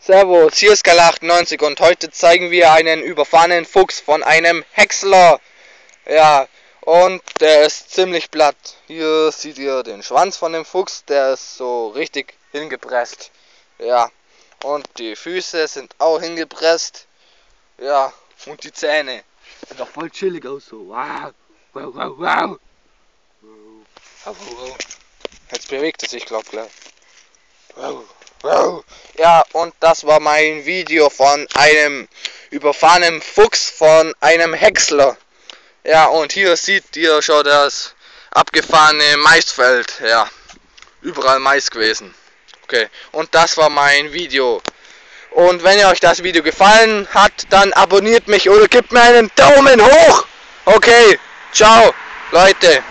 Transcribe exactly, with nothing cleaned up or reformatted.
Servus, hier ist Gala achtundneunzig und heute zeigen wir einen überfahrenen Fuchs von einem Häcksler. Ja, und der ist ziemlich platt. Hier seht ihr den Schwanz von dem Fuchs, der ist so richtig hingepresst. Ja, und die Füße sind auch hingepresst. Ja, und die Zähne. Sieht doch voll chillig aus so. Wow, wow, wow, wow. Wow, wow. Jetzt bewegt er sich, glaub ich. Wow. Wow. Ja, und das war mein Video von einem überfahrenen Fuchs von einem Häcksler. Ja, und hier seht ihr schon das abgefahrene Maisfeld. Ja, überall Mais gewesen. Okay, und das war mein Video. Und wenn euch das Video gefallen hat, dann abonniert mich oder gebt mir einen Daumen hoch. Okay, ciao, Leute.